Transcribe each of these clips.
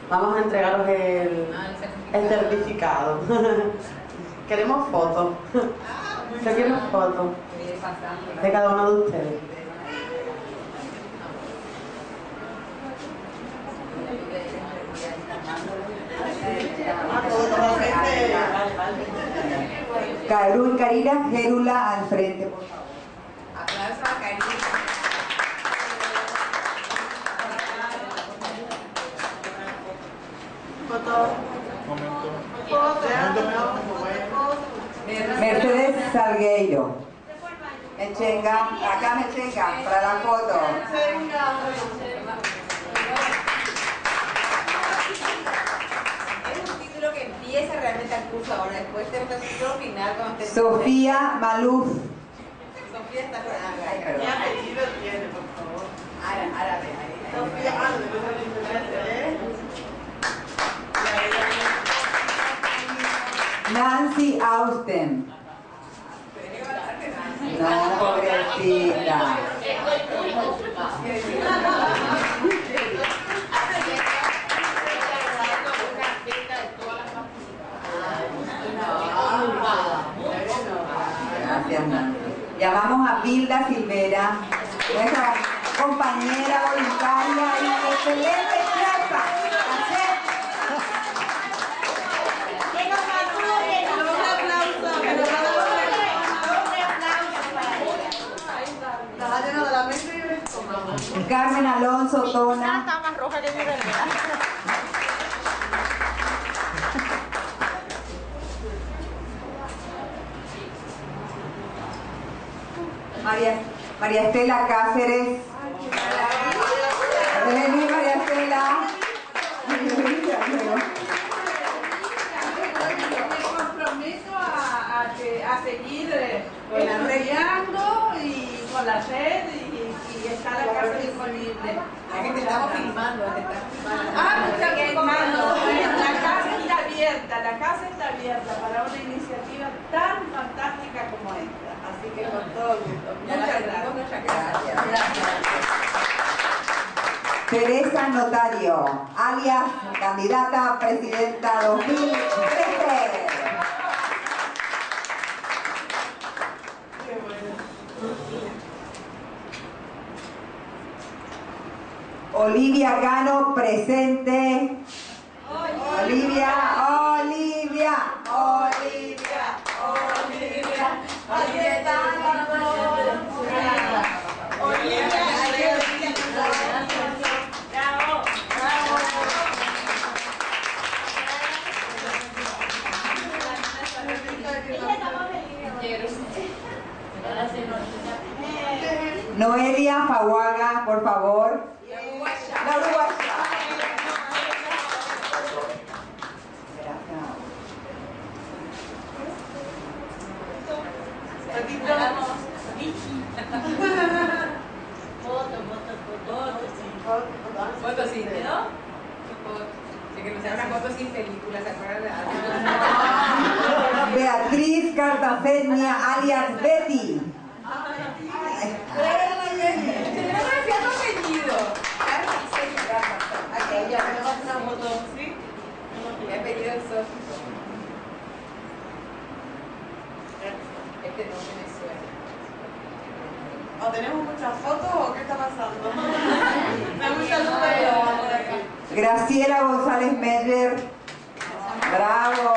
Vamos a entregaros el certificado. Queremos fotos. Yo quiero fotos de cada uno de ustedes. Caerú y Karina, Gérula al frente, por favor. Aplauso a Karina. Mercedes Salgueiro. Mechenga, acá Mechenga, para la foto. Es un título que empieza realmente el curso ahora, después de un título final cuando te... Sofía Maluf. Sofía está con Ara. ¿Qué apellido tiene, por favor? Ara, Sofía, Nancy Austen. No, pobrecita. Gracias, Nancy. Llamamos a Vilda Silvera, nuestra compañera voluntaria y excelente jefa. Carmen Alonso Tona. Está más roja que mi verdad. María Estela Cáceres. Vení, María Estela. Me comprometo a seguir enseñando y con la red y está la casa disponible. La que te estamos filmando, Me está filmando. La casa está abierta para una iniciativa tan fantástica como esta. Así que con todo gusto. Muchas gracias. Teresa Notario, alias candidata a presidenta 2013. Olivia Cano, presente. Olivia. Aquí está la Noelia Faguaga, por favor. La uruguaya. Foto sí, ¿no? Sí, que no sea una foto sin película, ¿se acuerdan de Beatriz Cartagena, alias Betty. ¿O tenemos muchas fotos o qué está pasando? Me gusta el número. Graciela González Meyer. Bravo.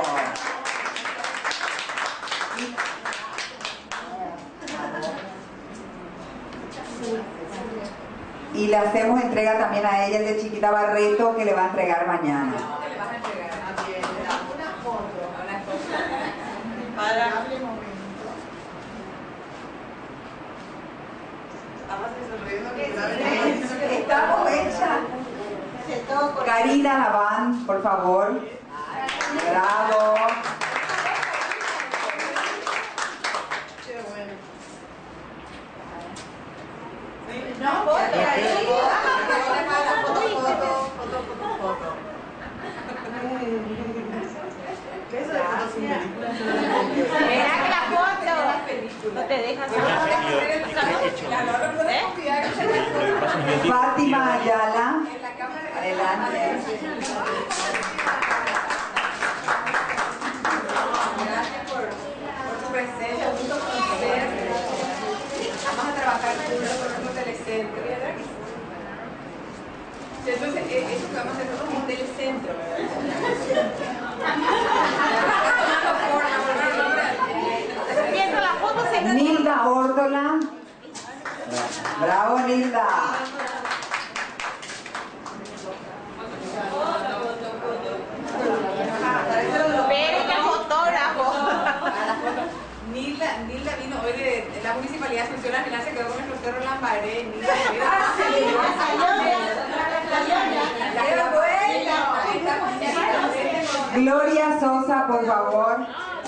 Y le hacemos entrega también a ella el de Chiquita Barreto, que le va a entregar mañana. ¿Qué le vas a entregar? Una foto. Para... Estamos hechas. Karina Laván, por favor. Bravo. Qué bueno. Foto. ¿Qué es eso de fotos sin película? Verá que la foto no te dejas. Fátima Ayala. Adelante. Gracias por tu presencia, gusto conocer. Vamos a trabajar juntos con nuestro telecentro. Entonces, eso que vamos a hacer es como un telecentro, ¿verdad? Viendo la foto se Nilda Órdola. Bravo, Nilda. Belga fotógrafo. Nilda vino hoy de la municipalidad de Asunción, al final se quedó con el profesor Lambaré. Gloria Sosa, por favor.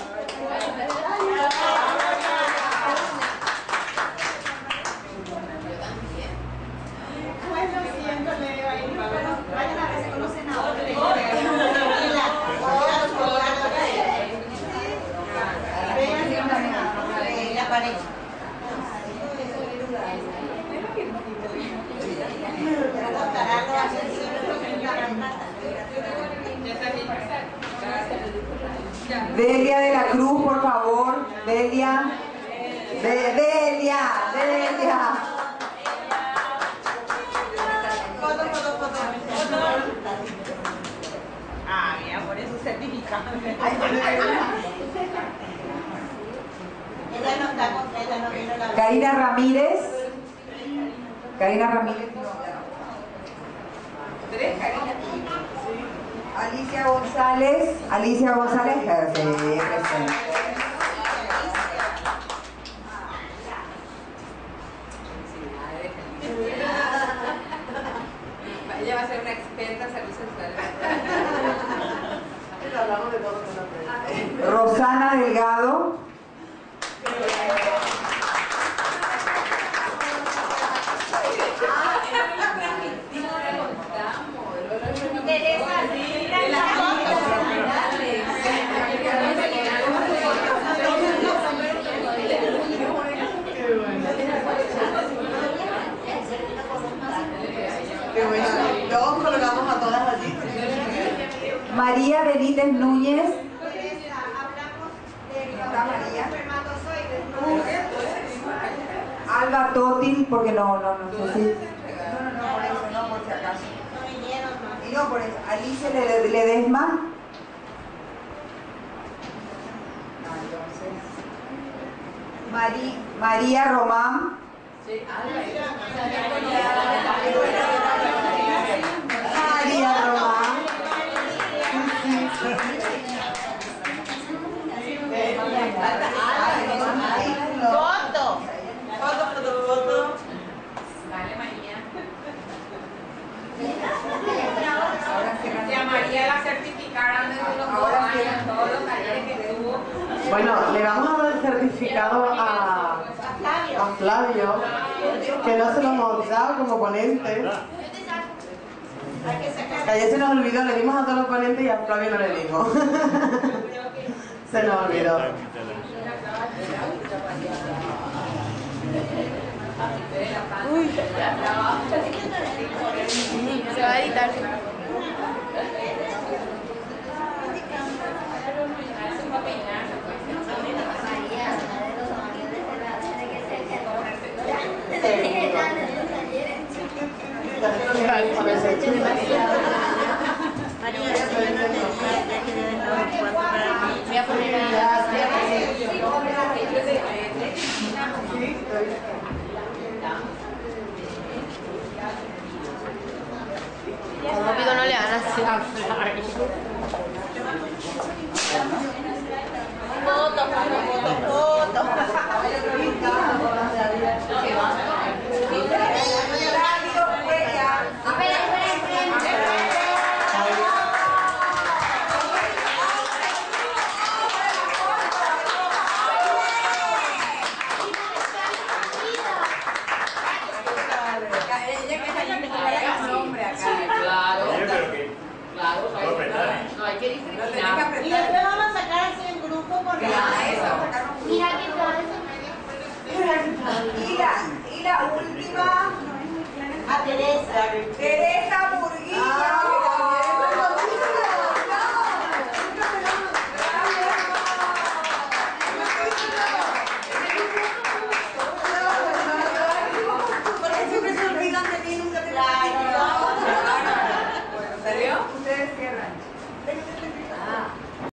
Delia de la Cruz, por favor. Delia. Delia. Ah, mira, por eso certificado. Ella no está completa, no vino la. Karina Ramírez. Karina Ramírez. Alicia González. Alicia González, sí, presente. Ella va a ser una experta en salud sexual. Hablamos de todo con Rosana Delgado. Todos colocamos a todas allí. María Benítez Núñez. Alba Totil, porque no sé si. No, por eso, no, por si acaso. Y no, por eso. Alicia Ledesma. María Román. María Román. Foto. Foto. Dale, María. Y a María la certificaron de los 2 años, todos los talleres que tuvo. Bueno, le vamos a dar el certificado a Flavio, que no se lo hemos dado como ponente. Que ayer se nos olvidó, le dimos a todos los ponentes y a Flavio no le dimos. Se nos olvidó. Se va a editar. Voy a poner como pico no le van a hacer a Flavio. Foto. No hay que discriminar. Y después vamos a sacar así en grupo porque mira que todo Y la última. a Teresa. Teresa